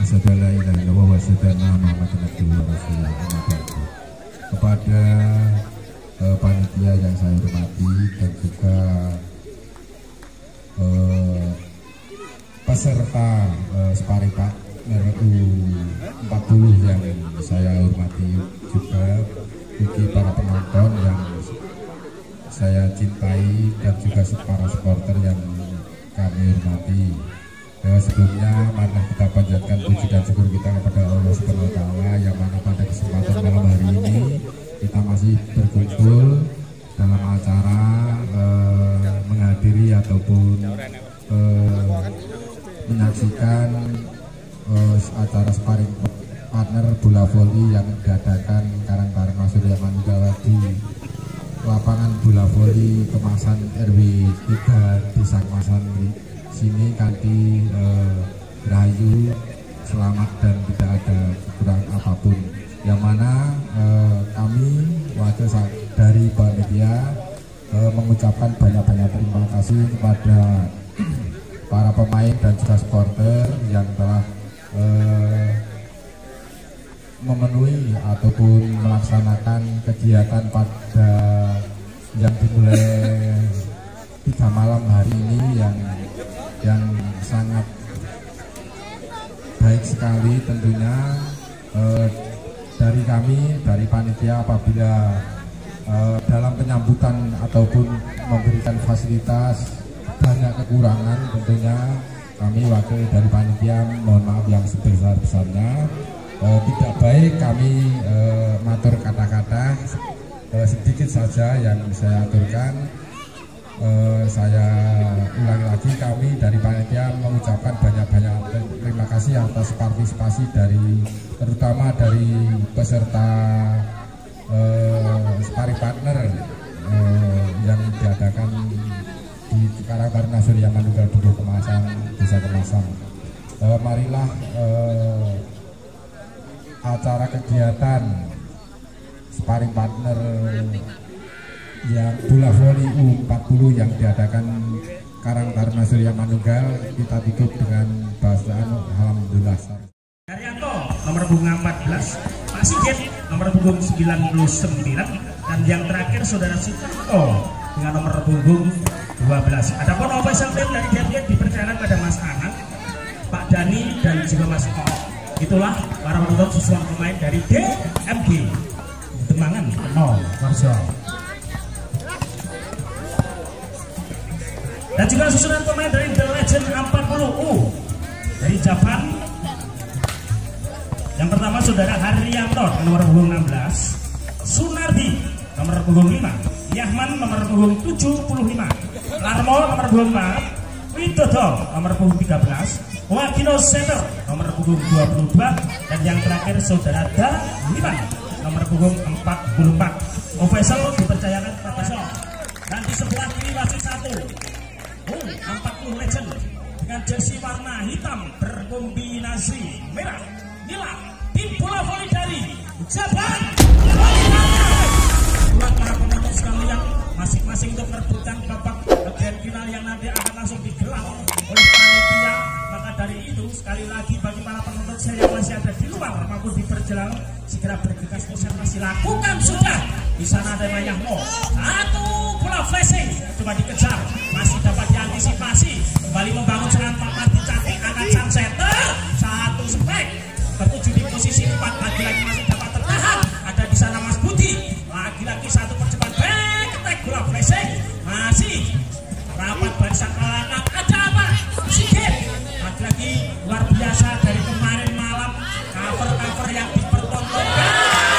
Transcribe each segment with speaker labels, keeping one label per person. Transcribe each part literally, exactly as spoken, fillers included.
Speaker 1: asyhadu an la ilaha illallah wa asyhadu anna Muhammadan abduhu wa rasuluh. Kepada uh, panitia yang saya hormati dan juga uh, peserta uh, sparring partner U empat puluh yang saya hormati, juga bagi para penonton yang saya cintai dan juga para supporter yang kami hormati. Ya, sebelumnya marilah kita panjatkan puji dan syukur kita kepada Allah Subhanahu wa taala yang mana pada kesempatan malam hari ini kita masih berkumpul dalam acara eh, menghadiri ataupun eh, menyaksikan eh, acara sparring partner bola voli yang diadakan Karang Taruna Surya Manunggal di lapangan bola voli Kemasan R W tiga Desa Kemasan sini kanti eh, rahayu, selamat dan tidak ada kekurangan apapun. Yang mana eh, kami wakil dari panitia eh, mengucapkan banyak-banyak terima kasih kepada para pemain dan juga supporter yang telah eh, memenuhi ataupun melaksanakan kegiatan pada yang dimulai tiga malam hari ini yang yang sangat baik sekali tentunya. eh, dari kami dari panitia apabila eh, dalam penyambutan ataupun memberikan fasilitas banyak kekurangan, tentunya kami wakil dari panitia mohon maaf yang sebesar-besarnya. eh, tidak baik kami eh, matur kata-kata, eh, sedikit saja yang saya aturkan. Uh, saya ulangi lagi, kami dari panitia mengucapkan banyak-banyak terima kasih atas partisipasi dari terutama dari peserta uh, sparring partner uh, yang diadakan di Karang Taruna Surya Manunggal Dukuh Kemasan, Desa Kemasan. Uh, marilah uh, acara kegiatan sparring partner yang bola voli U empat puluh yang diadakan Karang Taruna Surya Manunggal kita tutup dengan bacaan alhamdulillah.
Speaker 2: Daryanto nomor punggung empat belas, Pak Sigit nomor punggung sembilan puluh sembilan, dan yang terakhir saudara Sutanto dengan nomor punggung dua belas. Adapun official team dari Dian dipercayakan pada Mas Anang, Pak Dani dan juga Mas O. Itulah para penonton susulan pemain dari D M G Demangan nol Warso. Dan juga susunan pemain dari The Legend empat puluh U dari Japan. Yang pertama saudara Haryanto nomor punggung enam belas, Sunardi nomor punggung lima, Yahman nomor punggung tujuh puluh lima, Larmo nomor punggung empat, Widodo nomor punggung tiga belas, Wakino Center nomor punggung dua puluh dua, dan yang terakhir saudara Daliman nomor punggung empat puluh empat. Official dipercayakan kepada Sol. Dan di sebelah kiri wasit satu empat puluh Legend dengan jersey warna hitam berkombinasi merah nila, tim bola voli dari Japan. Buat para penonton sekalian, masing-masing untuk merebutkan babak grand final yang nanti akan langsung digelar oleh panitia. Maka dari itu sekali lagi bagi para penonton saya yang masih ada di luar maupun di perjalanan, segera bergegas konsentrasi lakukan sudah. Di sana ada yang mau satu bola flashing coba dikejar, masih dapat diantisipasi, kembali membangun serangan Pak Marti cantik, angkat jam setter satu spek tertuju di posisi empat, lagi-lagi masih dapat tertahan. Ada di sana Mas Budi, lagi-lagi satu percobaan back attack bola flashing, masih rapat barisan kalangan. Ada apa? Sigit lagi-lagi luar biasa dari kemarin malam, cover-cover yang dipertontonkan.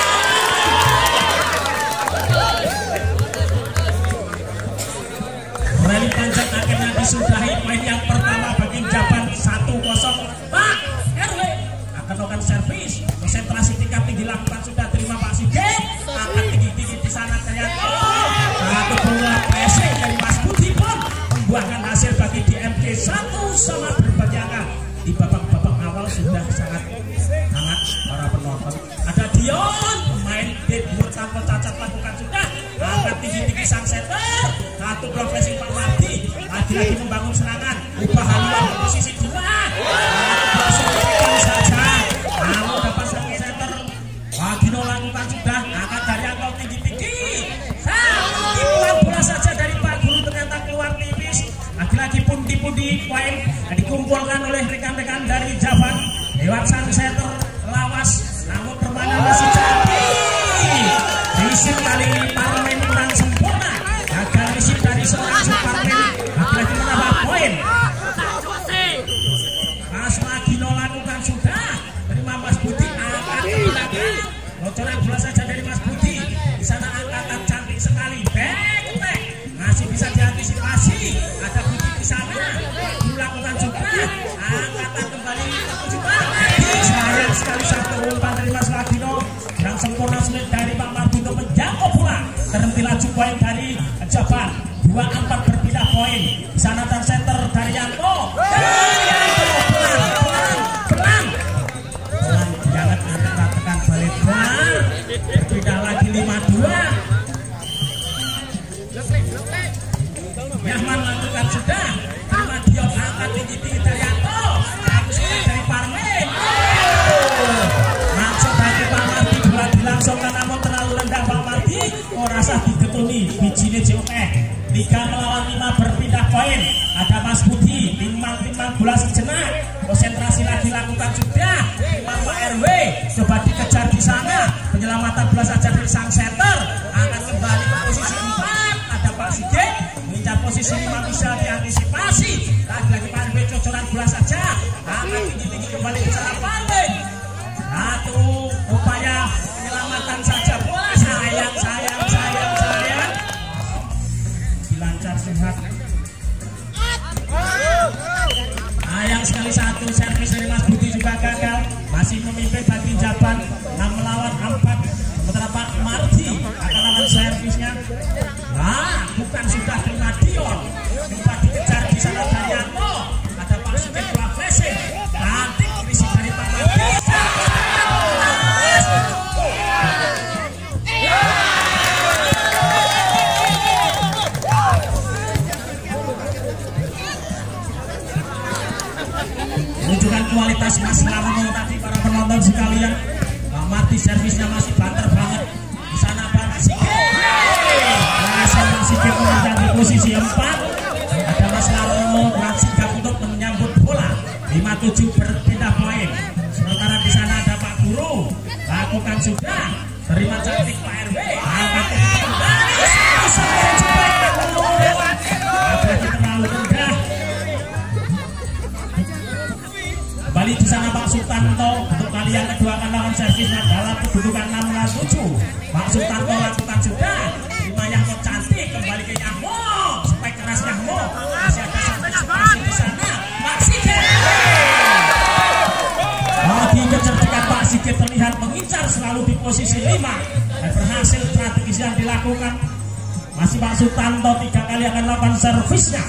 Speaker 2: Rally panjang akhirnya disudahi, main yang pertama bagi Japan satu kosong. Pak R W akan melakukan servis, konsentrasi tingkat tinggi lakukan sudah, terima Pak Sigit, angkat tinggi-tinggi di sana Daryanto, satu bola pressing dari Mas Budi pun membuahkan hasil bagi D M G satu sama berbagi angka. Di babak-babak awal sudah sangat hangat para penonton. Ada Dion pemain debut tanpa cacat lakukan sudah, angkat tinggi-tinggi sang setter, satu bola pressing Pak Marti, lagi-lagi membangun serangan, ubah haluan posisi dua, satu bola saja dipukulkan oleh rekan-rekan dari Javan lewat sunsetter lawas, namun permainan masih cantik. Risip kali ini Parmen kurang sempurna, gagal risip dari seorang Suparmen, lagi-lagi menambah poin. Mas Magino lakukan sudah, terima Mas Budi, angkat ke belakang, bocoran bola saja dari Mas Budi, di sana angkatan cantik sekali, back back, masih bisa diantisipasi, ada Budi di sana, dilakukan juga, angkatan kembali juga, sayang sekali satu umpan dari Mas Magino, yang sempurna sulit dari Pak Martino menjangkau bola, terhenti laju poin dari Jabar, dua empat berpindah poin, di sana dan center dari Yanto, dari Yanto, pelan, pelan, pelan, pelan, jangan antara tekan balik benar, berpindah lagi lima dua, Yahman lakukan sudah, terima Dion angkat tinggi-tinggi dari Yanto, habis dari Parmen, langsung bagi Pak Marti, bola dilangsungkan namun terlalu rendah Pak Marti, oh rasa digetuni, bijinya jauh eh, tiga melawan lima berpindah poin, ada Mas Budi, timbang-timbang bola sejenak, konsentrasi lagi lakukan sudah, timbang Pak R W, coba dikejar di sana, penyelamatan bola saja dari sang setter, akan kembali ke posisi empat, ada Pak Sigit, mengincar posisi lima bisa diantisipasi, lagi-lagi Pak R W cocoran bola saja, akan tinggi-tinggi kembali ke sana Parmen, satu upaya penyelamatan saja bola, sayang, sayang, sayang, sayang, dilancar sehat. Sayang sekali satu servis dari Mas Budi juga gagal, masih memimpin bagi Jaban enam melawan empat, sementara Pak Marti akan lawan servisnya. Nah, bukan sudah terima Dion, coba dikejar di sana dari Yanto, ada Pak Sigit bola flashing, nanti visi dari Pak Marti. Menunjukkan kualitas Mas Larno tadi para penonton sekalian. Pak Marti servisnya masih banter banget. Di sana Pak Sigit. Berhasil Mas Sigit menjadi posisi empat. Ada Mas Larno kurang sigap untuk menyambut bola. lima tujuh berpindah poin. Sementara di sana ada Pak Guru. Lakukan sudah. Terima cantik Pak R W. Angkat kembali. Saya coba terlalu lewat. Apalagi terlalu rendah. Kembali di sana Pak Sutanto untuk kali yang kedua akan lawan servisnya dalam kedudukan enam belas tujuh. Pak Sutanto lakukan sudah, terima Yahmo cantik kembali ke Yahmo, spike keras Yahmo, masih ada antisipasi di sana. Pak Sigit, lagi kecerdasan Pak Sigit terlihat mengincar selalu di posisi lima dan berhasil strategis yang dilakukan. Masih Pak Sutanto tiga kali akan lakukan servisnya.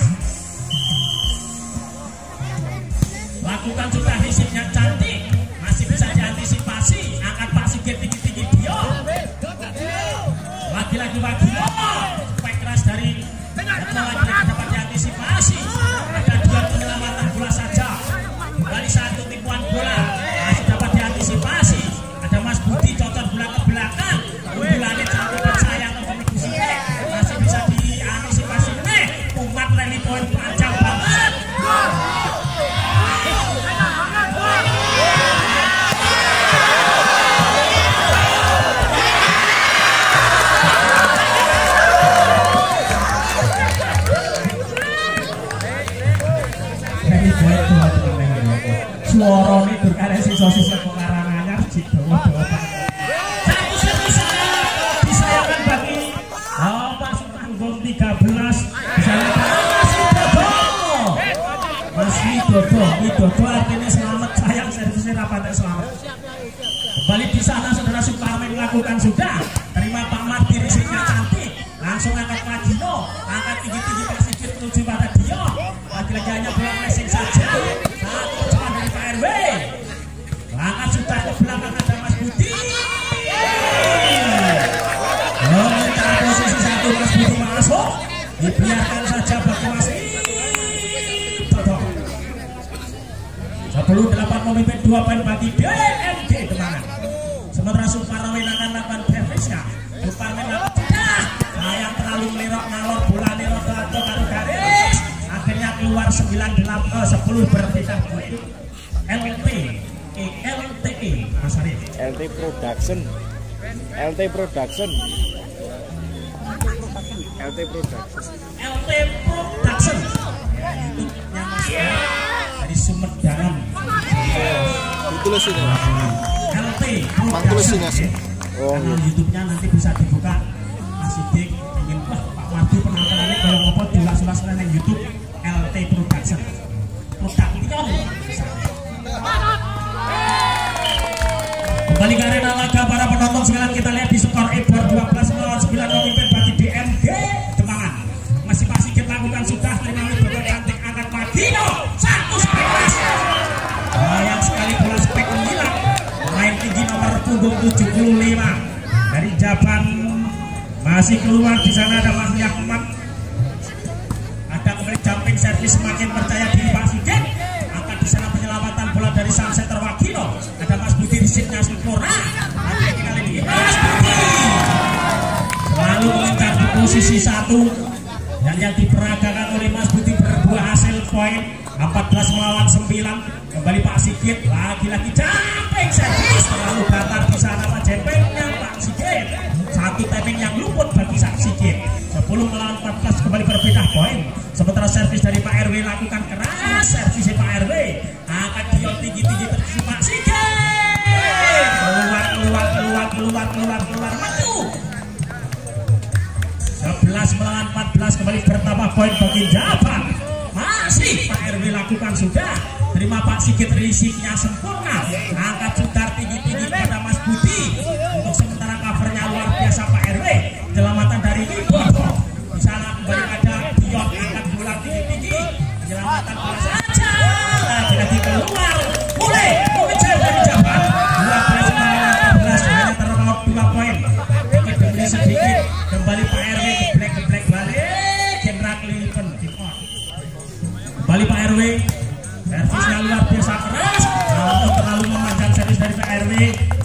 Speaker 2: Lakukan sudah risipnya cantik, masih bisa diantisipasi, angkat Pak Sigit tinggi-tinggi Dio, lagi-lagi Pak Dio, spike keras dari lagi dapat diantisipasi, ada dua penyelamatan bola saja, kembali satu tipuan bola, masih dapat diantisipasi, ada Mas Budi cocok bola ke belakang, unggulannya cantik dan sayang untuk Ibu Sigit, masih bisa diantisipasi, nih, umat rally point panjang banget. Suara ini berkarya si sosis pengaranganya cik bawa-bawa satu servis disayangkan bagi oh, pasukan gol tiga belas disayangkan Mas Widodo Mas Widodo Widodo artinya selamat, sayang servisnya rapatnya selamat. Kembali di sana saudara Suparmen melakukan sudah, terima Pak Marti risiknya cantik, langsung angkat Magino, angkat tinggi-tinggi Pak Sigit menuju pada Dio, lagi-lagi hanya bola flashing saja. Satu cepat dari Pak R W, angkat sudah ke belakang ada Mas Budi, meminta posisi satu Mas Budi masuk, dibiarkan saja bagi Mas Widodo. Sebelum delapan memimpin dua poin bagi D M D Demangan. Sementara Suparmen akan melakukan servisnya. Suparmen sudah, sayang terlalu melirok ngalor bola nirok ke garis. Akhirnya keluar sembilan delapan sepuluh berbeda poin. L T E L T E Mas Arif.
Speaker 3: L T Production. L T Production. L T Production.
Speaker 2: L T Production. YouTube-nya Mas dari Sumedang.
Speaker 4: Ditulis ini.
Speaker 2: L T Production.
Speaker 3: Oh,
Speaker 2: Kanal YouTube-nya nanti bisa dibuka. Mas Sidik ingin wah Pak Mardi penampilannya kalau ngopo diulas-ulas nang YouTube L T Production. Production. Kembali ke arena laga para penonton sekalian, kita lihat di skor Ebor dua belas melawan sembilan memimpin bagi D M G Demangan. Masih Pak Sigit lakukan sudah lima menit berbuat cantik angkat Madino satu sebelas. Sayang sekali bola spek menghilang. Main tinggi nomor punggung tujuh puluh lima dari Jaban masih keluar. Di sana ada Mas Yahmat. Ada kembali jumping service, semakin percaya diri Pak Sigit. Angkat di sana penyelamatan bola dari sang setter Wagino. Ada Mas Budi risipnya sempurna. Lagi kali ini Mas Budi selalu mengincar di posisi satu, dan yang diperagakan oleh Mas Budi berbuah hasil poin empat belas melawan sembilan. Kembali Pak Sigit lagi-lagi jumping service, terlalu datar di sana Pak jempengnya Pak Sigit. Satu tapping yang luput bagi Pak Sigit. Sepuluh melawan empat belas, kembali berbeda poin. Sementara servis dari Pak R W lakukan keras, servis Pak R W angkat dion tinggi-tinggi terus Pak Sigit. Keluar keluar keluar keluar keluar keluar maju. sebelas melawan empat belas, kembali bertambah poin bagi Jaban. Masih Pak R W lakukan sudah. Terima Pak Sigit, risiknya sempurna. Angkat sutar tinggi-tinggi pada Mas Budi. Untuk sementara covernya luar biasa Pak R W. Penyelamatan dari Ibu. Di sana kembali ada Dion angkat bola tinggi-tinggi. Penyelamatan bola saja. Lagi-lagi keluar. Mulai mengejar dari Jaban. dua belas empat belas hanya terpaut dua poin. Sedikit demi sedikit kembali Pak R W geblek-geblek balik. General Clinton kembali Pak R W. Servisnya luar biasa keras, namun terlalu memanjang servis dari Pak R W.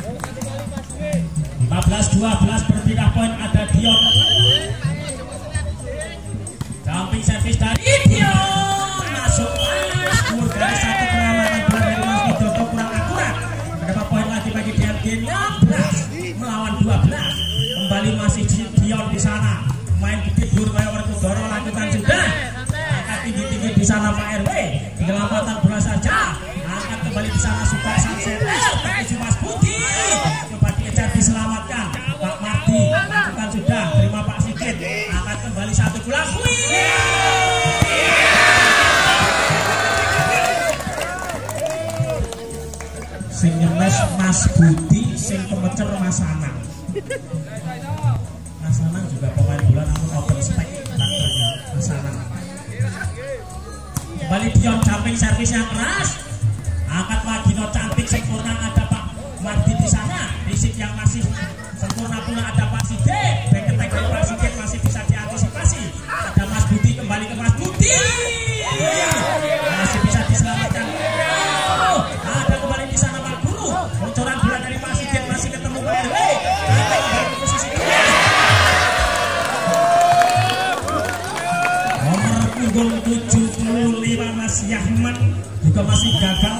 Speaker 2: lima belas dua belas berpindah poin, ada Dion. Jumping servis dari Dion, masuk mas, keluar dari satu pengamatan bola dari Mas Widodo kurang akurat. Berapa poin lagi bagi D M G? enam belas melawan dua belas. Kembali masih Dion di sana. Main tidur kayak Werkudoro lakukan sudah. Angkat tinggi-tinggi di sana Pak R W. Penyelamatan bola saja. Angkat kembali di sana suka sunset. Menuju Mas Budi. Coba dikejar diselamatkan. Pak Mardi lakukan sudah. Terima Pak Sigit. Angkat kembali satu bola. Sing nyemes Mas Budi, sing kemecer Mas Anang. Mas Anang juga pemain bola namun open spec karakternya Mas Anang. Kembali Dion jumping servisnya keras. Angkat Wagino cantik sempurna, ada Pak Mardi di sana. Risik yang masih sempurna pula ada Pak Sigit. Back attack dari Pak Sigit masih bisa diantisipasi. Ada Mas Budi, kembali ke Mas Budi. Masih bisa diselamatkan. Oh, ada kembali di sana Pak Guru. Bocoran bola dari Pak Sigit masih ketemu Pak R W. Kembali ke posisi kedua. Nomor punggung tujuh puluh lima Mas Yahman juga masih gagal.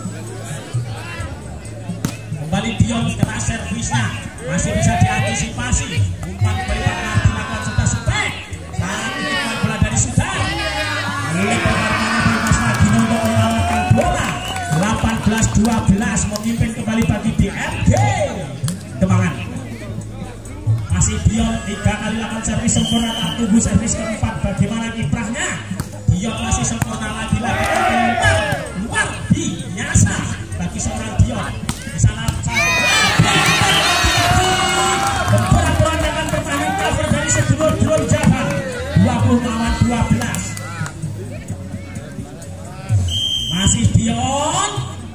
Speaker 2: Kembali Dion keras servisnya masih bisa diantisipasi. Umpan kembali Pak Mardi lakukan sudah spek. Saat ini bola dari Sudan. Milik pertarungan dari Mas Wagino untuk menyelamatkan bola. delapan belas dua belas memimpin kembali bagi D M G Demangan. Masih Dion tiga kali lakukan servis sempurna, tak tunggu servis keempat. Bagaimana kiprahnya? Dion masih sempurna lagi lakukan keluar luar biasa bagi seorang Dion. Di sana beberapa dengan bertahan cover dari sedulur-dulur Jawa. dua puluh melawan dua belas. Masih Dion.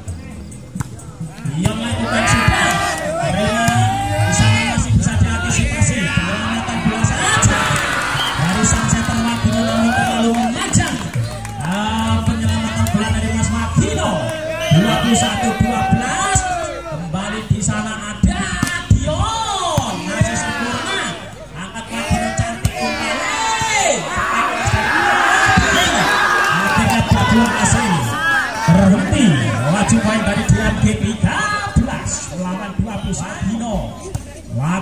Speaker 2: Dion lakukan sudah. Karena di sana masih bisa diantisipasi. Penyelamatan bola saja dari sang setter Wagino namun terlalu memanjang. Ah, penyelamatan bola dari Mas Wagino. dua puluh satu dua belas. Kembali di sana ada Dion. Masih sempurna. Angkat Wagino cantik kembali. Ada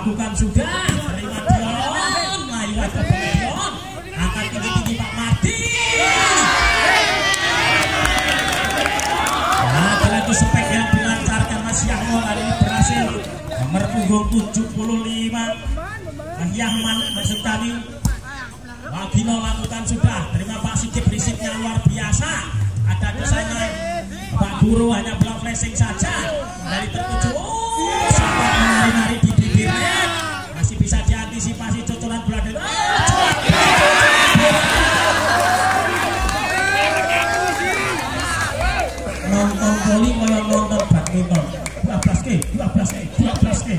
Speaker 2: lakukan sudah, terima Dion, Mayu ada Dion, angkat tinggi-tinggi Pak Mardi. Lagi-lagi spek yang dilancarkan Mas Yahmo kali ini berhasil. Nomor punggung tujuh puluh lima Yahman maksud kami. Wagino lakukan sudah, terima Pak Sigit, risiknya luar biasa. Ada desainnya Pak Guru hanya belum flashing saja dari tertuju sampai menari-nari di bibirnya, masih bisa diantisipasi cocolan bola dari nonton voli kayak nonton badminton. Dua belas K, dua belas K, dua belas K.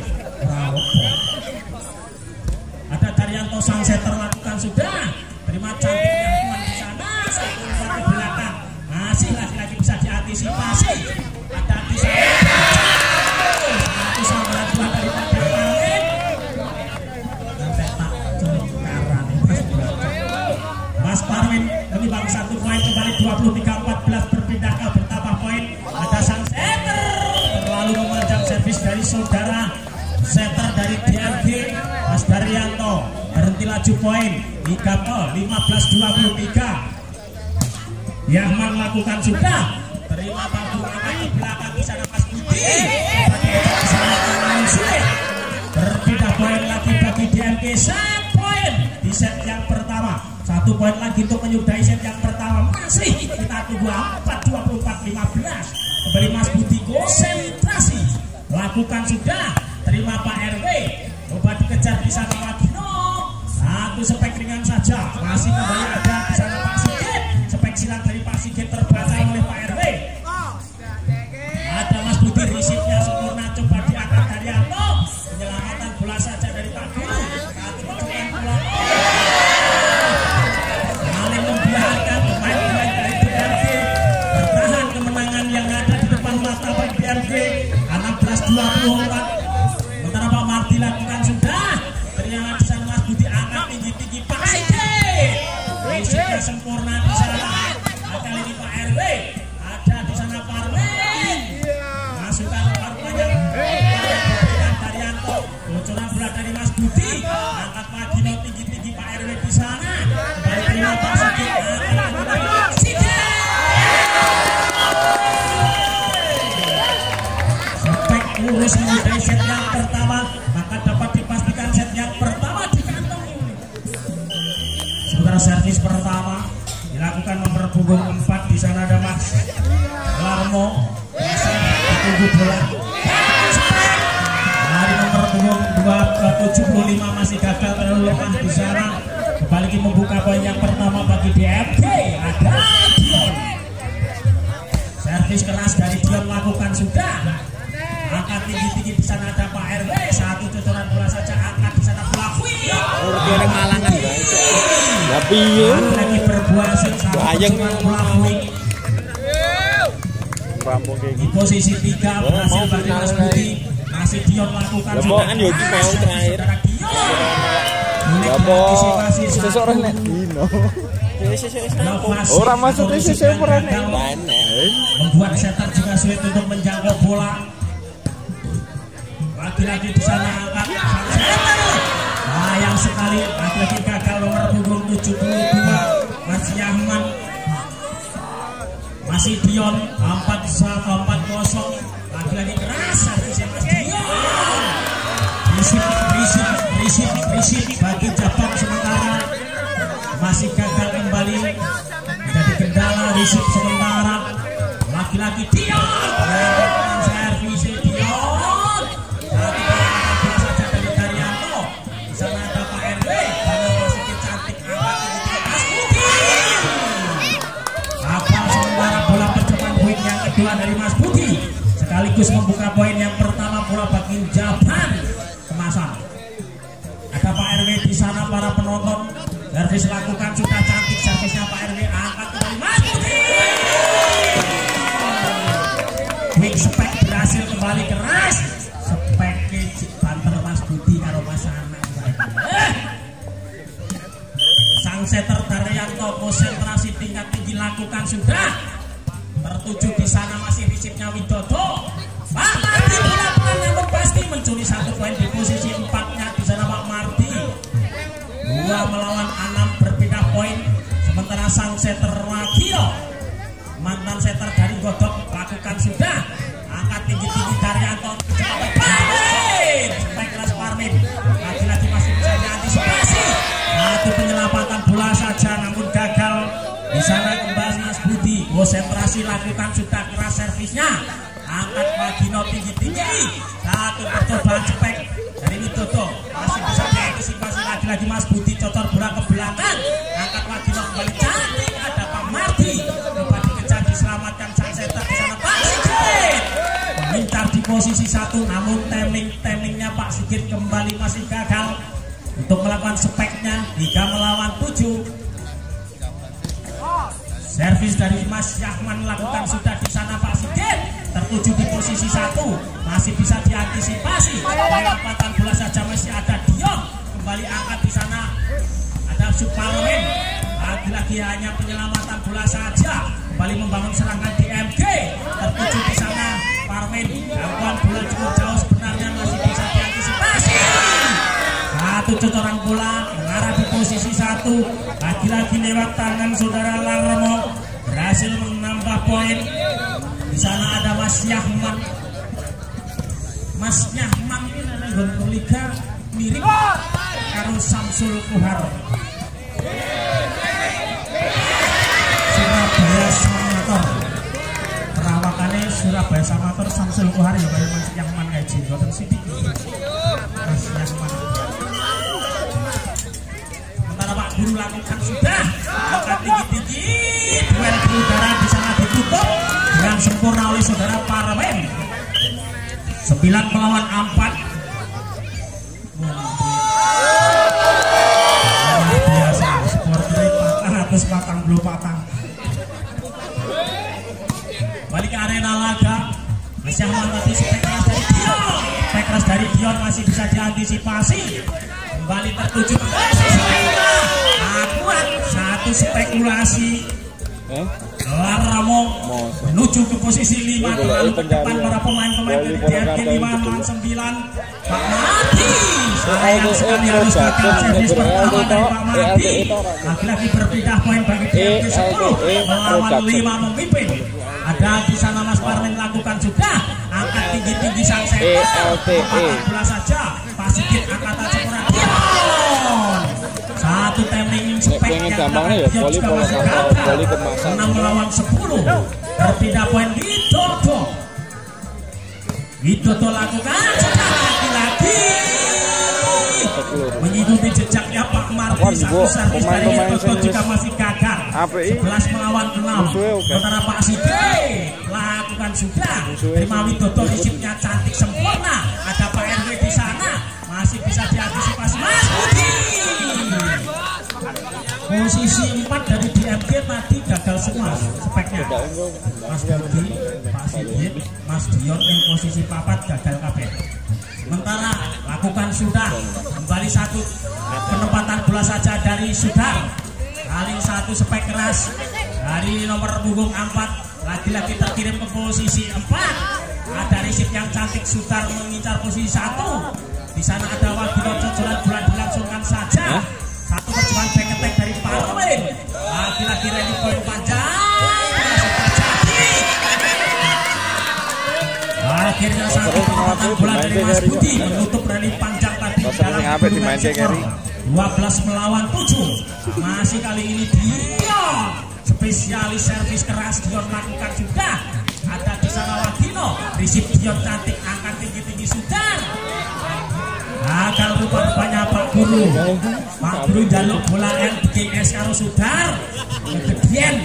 Speaker 2: Ada Daryanto sang setter lakukan sudah, terima cantik yang kuat di sana, satu umpan ke belakang, masih lagi-lagi bisa diantisipasi. Ada di sana, satu sambaran dua daripada Parwin, sampai tak cengkaran Mas Parwin lebih bang satu poin kembali dua puluh tiga empat belas berpindah ke bertambah poin. Ada sang setter terlalu memanjang servis dari saudara setter dari D R G Mas Daryanto, berhenti laju poin tiga lima belas dua puluh tiga. Yahman lakukan sudah, terima Pak Guru angkat ke belakang di sana Mas Budi, berpindah poin lagi bagi D R G, set poin di set yang pertama, satu poin lagi untuk menyudahi set yang pertama. Masih kita tunggu empat dua puluh empat lima belas. Kembali Mas Budi konsentrasi, lakukan sudah, terima Pak R W, coba dikejar di sana Wagino, satu spek ringan saja, masih kembali ada di sana Pak Sigit, spek silang dari Pak Sigit terbaca oleh Pak R W. Ada Mas Budi, risipnya sempurna, coba diangkat Daryanto, penyelamatan bola saja dari Pak Guru, satu penculikan bola, saling membiarkan pemain-pemain dari D R G bertahan kemenangan yang ada di depan mata Pak D R G enam belas dua puluh empat. Sementara Pak Mardi lakukan sudah, ternyata di sana Mas Budi angkat tinggi-tinggi Pak Sigit, risiknya sempurna di sana. Kali ini Pak R W, ada di sana Parwin, masukkan Parwin yang Daryanto, bocoran bola dari Mas Budi, angkat Wagino tinggi-tinggi Pak R W di sana, kembali terima Pak Sigit, angkat lagi Pak Sigit. Spek lurus menyudahi set yang pertama, maka dapat dipastikan set yang pertama dikantongi. Sementara servis pertama dilakukan nomor punggung empat, di sana ada Mas Larmo, masih ditunggu bola. Dari nomor punggung dua ke tujuh puluh lima masih gagal terlalu lemah di sana. Kembali membuka poin yang pertama bagi D R G, ada Dion. Servis keras dari Dion lakukan sudah, angkat tinggi-tinggi di sana ada Pak R W, satu cocoran bola saja angkat di sana bola Wih.
Speaker 4: Orang Malangan guys. Tapi
Speaker 2: lagi berbuah
Speaker 4: bayang
Speaker 2: bola Wih.
Speaker 3: Rampung kayak
Speaker 2: Di posisi tiga berhasil bagi Mas Budi, masih Dion lakukan sudah.
Speaker 4: Kan Yogi mau terakhir.
Speaker 2: Apa?
Speaker 4: Seseorang nek dino. Orang masuk ke sisi peran
Speaker 2: membuat setter juga sulit untuk menjangkau bola. Lagi-lagi di sana angkat sayang sekali, lagi-lagi gagal nomor punggung tujuh puluh dua Mas Yahman. Masih Dion empat empat kosong, lagi-lagi keras servisnya Mas Dion. Risip, risip, risip, risip bagi Jabang sementara masih gagal kembali, jadi kendala risip sementara. Lagi-lagi Dion, servis Dion, satu bola saja dari Daryanto. Di sana ada Pak R W, karena sedikit cantik angkat ini Mas Budi. Kapal sementara bola percobaan poin yang kedua dari Mas Budi, sekaligus membuka poin yang pertama bola bagi Japan kemasan. Ada Pak R W di sana, para penonton. Servis lakukan sudah cantik, servisnya Pak R W angkat kembali Mas Budi. Wing spek berhasil kembali keras. Spek banter Mas Budi karo Mas Anak. Sang setter Daryanto konsentrasi tingkat tinggi lakukan sudah. Tertuju di sana masih risipnya Widodo. Pak Mardi bola pelan namun pasti mencuri satu poin di posisi empatnya. dua melawan enam berpindah poin. Sementara sang setter Wagio, mantan setter dari Godok, lakukan sudah angkat tinggi-tinggi dari Anton, kecepatan Parmin, sampai keras Parmin, lagi-lagi masih bisa diantisipasi. Satu penyelamatan bola saja namun gagal. Di sana kembali Mas Budi, konsentrasi lakukan sudah keras servisnya, angkat Wagino tinggi-tinggi. Satu percobaan cepek dari Widodo, masih bisa diantisipasi. Lagi-lagi Mas Budi cocor bola ke belakang, angkat Wagino kembali cantik. Ada Pak Mardi, coba dikejar diselamatkan sang setter. Di sana Pak Sigit mengincar di posisi satu, namun timing timingnya Pak Sigit kembali masih gagal untuk melakukan speknya. Tiga melawan tujuh. Servis dari Mas Yahman lakukan sudah. Di sana Pak Sigit tertuju di posisi satu, masih bisa diantisipasi. Penempatan bola saja masih ada Dion, kembali angkat. Di sana ada Suparmen, lagi-lagi hanya penyelamatan bola saja, kembali membangun serangan di M G. Tertuju di sana Parmen, gangguan bola cukup jauh sebenarnya, masih bisa diantisipasi. Satu cocoran bola mengarah di posisi satu, lagi-lagi lewat tangan saudara Larmo, berhasil menambah poin. Di sana ada Mas Yahman. Mas Yahman ini adalah liga mirip karo Samsul Kuhar. Surabaya Samator. Perawakannya Surabaya Samator Samsul Kuhar ya kayak Mas Yahman ngaji. Boten sithik. Mas Yahman. Sementara Pak Guru lakukan sudah angkat tinggi-tinggi, duel di udara di sana ditutup dengan sempurna oleh saudara Parmen. Sembilan melawan empat. Luar biasa, sportnya patang atas patang belum patang. Balik ke arena laga. Mas Yahman tadi spek keras dari Dion, spek keras dari Dion masih bisa diantisipasi. Kembali tertuju ke posisi lima. Akuat satu spekulasi.
Speaker 3: Eh?
Speaker 2: Laramo menuju ke posisi lima, terlalu ke depan para pemain-pemain dari D R G lima melawan sembilan. Pak Mardi sayang sekali harus gagal servis pertama dari Pak Mardi. Lagi-lagi berpindah poin bagi D R G sepuluh melawan lima memimpin. Ada di sana Mas Parmen lakukan juga angkat tinggi-tinggi sang setter, angkat bola saja. Pak Sigit angkatan sempurna Dion. Satu timing spek yang
Speaker 3: gampangnya ya voli bola voli kemasan.
Speaker 2: enam melawan sepuluh. Berpindah poin Widodo. Widodo lakukan lagi-lagi mengikuti jejaknya Pak Mardi. Satu servis dari Widodo juga masih gagal. sebelas melawan enam. Sementara Pak Sigit lakukan sudah. Terima Widodo, risipnya cantik sempurna. Ada Pak R W di sana, masih bisa diantisipasi Mas Budi. Posisi empat dari D M G tadi gagal semua speknya. Mas Budi, Pak Sigit, Mas Dion yang posisi papat gagal kabeh. Sementara lakukan sudah kembali satu penempatan bola saja dari Sudar. Kali satu spek keras dari nomor punggung empat, lagi-lagi terkirim ke posisi empat. Ada risip yang cantik, Sudar mengincar posisi satu. Di sana ada Wagino, cocoran bola dilangsungkan saja. Satu percobaan back attack dari Parmen. Lagi-lagi rally poin panjang. Akhirnya satu penempatan bola dari Mas Budi menutup rally panjang tadi dalam kedua skor. dua belas melawan tujuh. Masih kali ini Dion, spesialis servis keras Dion lakukan sudah. Ada di sana Wagino, risip Dion cantik, angkat tinggi-tinggi sudah. Gagal rupa-rupanya Pak Guru. Pak Guru jaluk bola L G S karo Sudar. Kegedean.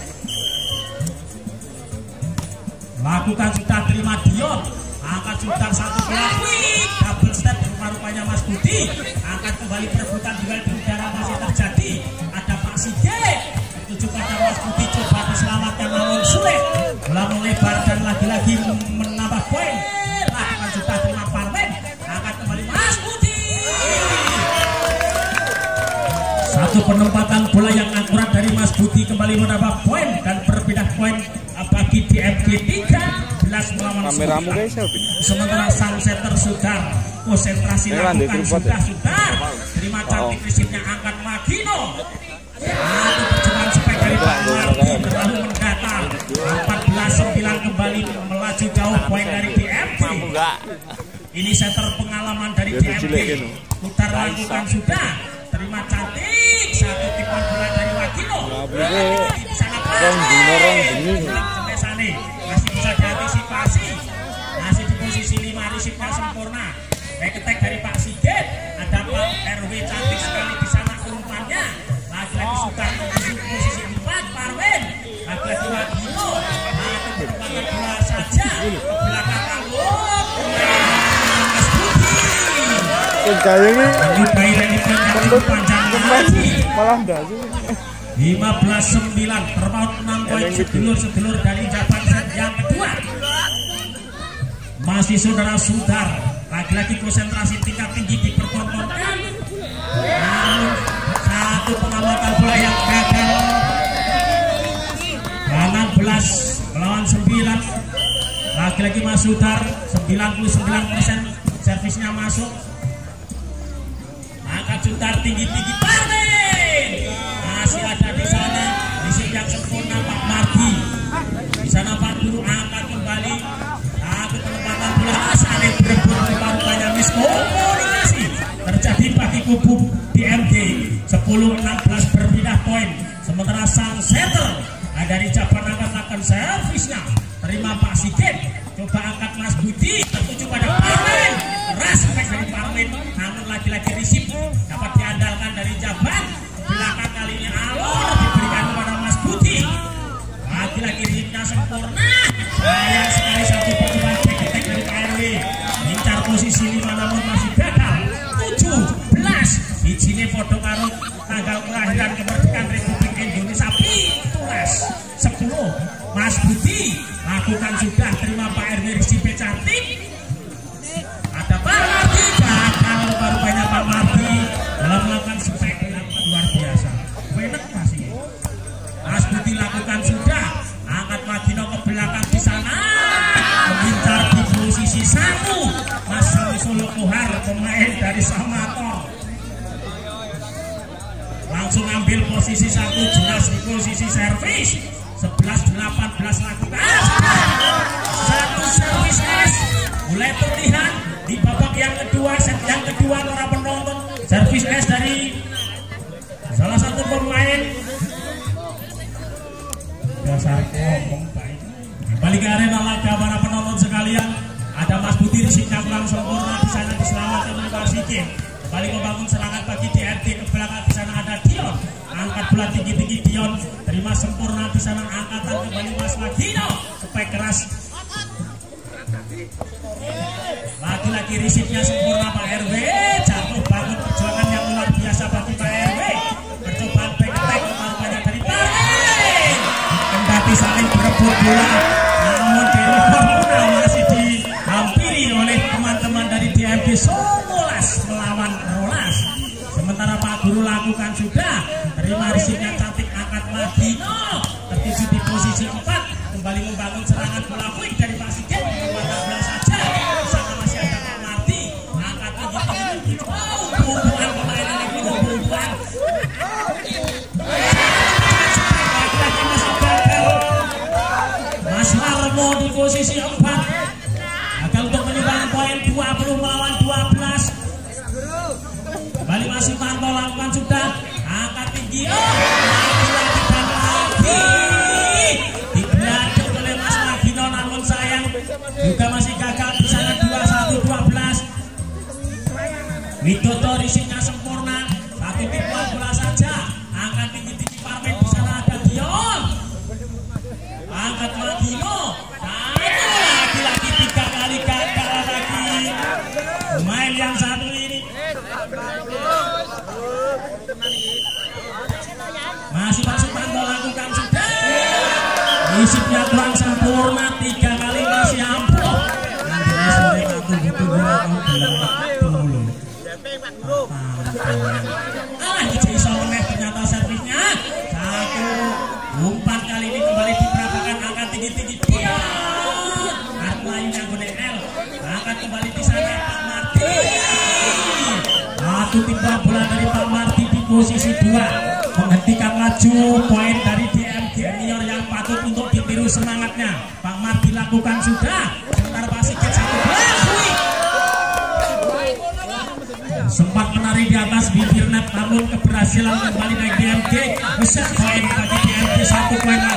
Speaker 2: Lakukan sudah, terima Dion. Angkat Sudar satu bola. Wih, double step rupa-rupanya Mas Budi. Angkat kembali perebutan duel di udara masih terjadi. Ada Pak Sigit. Tujuh pada Mas Budi, coba diselamatkan namun sulit. Bola melebar dan lagi-lagi menambah poin. Lakukan sudah, terima Parmen. Angkat kembali Mas Budi. Satu penempatan bola yang akurat dari Mas Budi kembali menambah poin dan berpindah poin bagi D M G tiga belas melawan sembilan. Sementara sang setter Sudar konsentrasi lakukan sudah sudah terima cantik resipnya angkat Magino. Satu percobaan spek dari Pak Marti terlalu mendatar. Empat belas sembilan kembali melaju jauh poin dari D M G. Ini setter pengalaman dari D M G. Putar lakukan sudah. Terima cantik satu tipuan bola dari Magino. Sangat baik. Masih bisa diantisipasi. Masih di posisi lima, risipnya sempurna. Back attack dari Pak Sigit. Ada Pak R W cantik sekali di sana umpannya. Lagi-lagi sudah menuju posisi empat, Parwin. Lagi-lagi Magino. Nah, ketempatan bola saja ke belakang Alun. Mas Budi.
Speaker 4: Gayeng nih.
Speaker 2: Ini bayi dari panjang lagi.
Speaker 4: Malah enggak sih.
Speaker 2: lima belas sembilan terpaut enam poin sedulur-sedulur dari Japan set yang kedua. Masih saudara Sudar, lagi-lagi konsentrasi tingkat tinggi dipertontonkan. Namun satu pengamatan bola yang gagal. enam belas melawan sembilan. Lagi-lagi Mas Sudar sembilan puluh sembilan persen servisnya masuk. Angkat Sudar tinggi-tinggi Parwin. Masih ada di sana risip yang sempurna Pak Marti. Di sana Pak Guru angkat kembali. Satu penempatan bola saling berebut rupanya miskomunikasi terjadi bagi kubu D M G. Sepuluh enam belas berpindah poin. Sementara sang setter dari Japan angkat akan servisnya. Terima Pak Sigit. Coba angkat Mas Budi. Tertuju pada Parwin. Keras back dari Parwin. Namun lagi-lagi risip dapat diandalkan dari Japan. Belakang kali ini Alun diberikan kepada Mas Budi. Lagi-lagi risipnya sempurna. Sayang sekali satu percobaan back attack dari P R W. Incar posisi lima namun masih gagal. tujuh belas. Di sini foto karo tanggal kelahiran kemerdekaan Republik Indonesia Pitulas sepuluh. Mas Budi lakukan sudah. Terima Pak R W risip cantik. Ada Pak Marti. Gagal baru banyak Pak Marti dalam melakukan spek luar biasa. Benar masih. Mas Budi lakukan sudah. Angkat Magino ke belakang di sana. Mengincar di posisi satu. Mas Solo Kohar pemain dari Samator. Langsung ambil posisi satu jelas di posisi servis. sebelas delapan belas lakukan. Satu servis S. Mulai terlihat di babak yang kedua, set yang kedua para penonton. Servis S dari salah satu pemain dasar ngomong baik. Kembali ke arena laga para penonton sekalian. Ada Mas Budi risipnya kurang sempurna di sana diselamatkan oleh Pak Sigit. Kembali membangun serangan bagi D R D ke belakang di sana ada Dion. Angkat bola tinggi-tinggi Dion. Terima sempurna di sana angkatan kembali Mas Magino. Spek keras. Lagi-lagi risipnya sempurna Pak R W. Jatuh bangun perjuangan yang luar biasa bagi Pak R W. Percobaan back attack banyak dari Parwin. Kendati saling berebut bola. Namun Dewi Fortuna masih dihampiri oleh teman-teman dari D M G Somolas melawan Rolas. Sementara Pak Guru lakukan sudah. Terima risipnya cantik angkat Magino. Tertuju di posisi empat. Kembali membangun serangan bola quick dari Pak Sigit. empat belas saja. Di sana masih ada Pak Marti. Angkat tinggi-tinggi. Oh, bubuan pemain ini bubuan. Mas Marmo di posisi empat. Akan untuk menyumbang poin dua puluh melawan dua belas. Kembali masih Marmo lakukan sudah. Angkat tinggi. Oh, lagi-lagi dan lagi. Digeladuk oleh Mas Magino namun sayang juga masih gagal di sana dua satu dua belas. Widodo risipnya sempurna. Satu tipuan bola saja. Angkat tinggi-tinggi Parmen di sana ada Dion. Angkat Magino. Lagi-lagi tiga kali gagal lagi. Pemain yang satu ini. Masih Pak Supanto lakukan sudah. Risipnya kurang sempurna. Tiga kali masih ampuh. Nanti sore aku butuh aku belum dulu. Ah, Ijai Soleh ternyata servisnya. Satu. Umpan kali ini kembali diperagakan angkat tinggi-tinggi. Dia. Kartu lain yang gede L. Angkat kembali di sana Pak Marti. satu timba bola dari Pak Marti di posisi dua, menghentikan laju poin dari D M Junior yang patut untuk ditiru semangatnya. Pak Marti lakukan sudah, sebentar Pak Sigit satu belas, sempat menari di atas bibir net namun keberhasilan kembali dari D M G. Set poin bagi D M G, satu poin